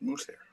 moose hair.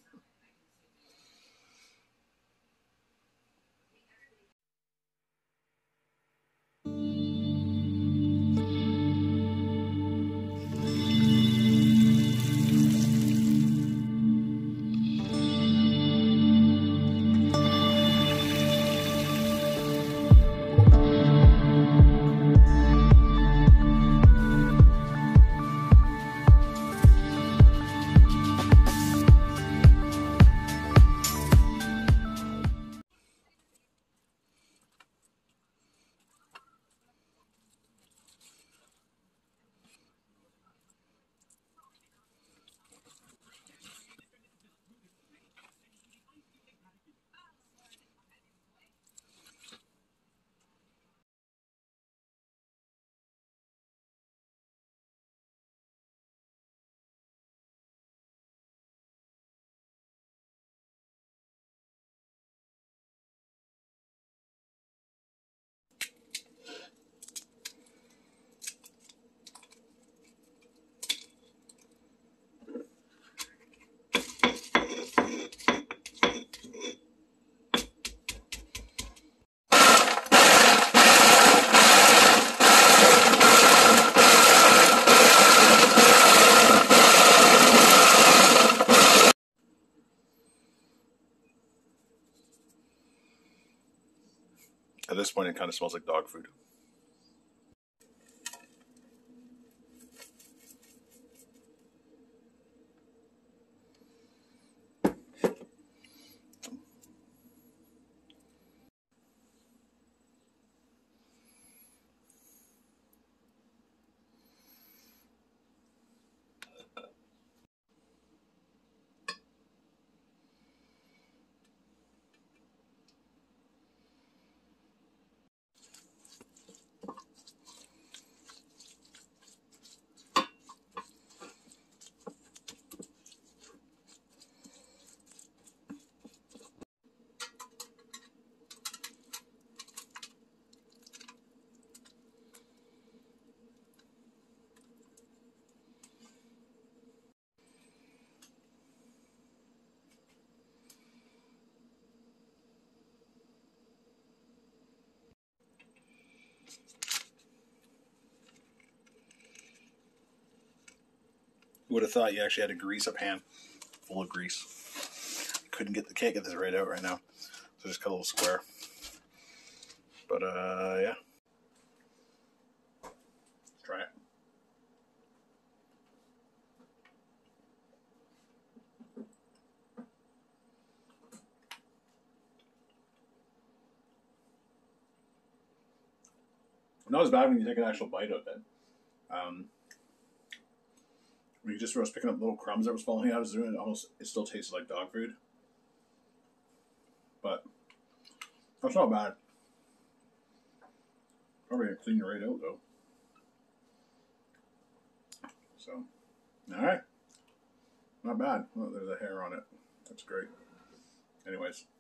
At this point, it kind of smells like dog food. Who would have thought you actually had to grease a pan full of grease? Can't get this right out right now. So just cut a little square. But yeah. Let's try it. Not as bad when you take an actual bite of it. When you just was picking up little crumbs that was falling out, it still tasted like dog food. But that's not bad. Probably gonna clean it right out though. So, alright. Not bad. Well, there's a hair on it. That's great. Anyways.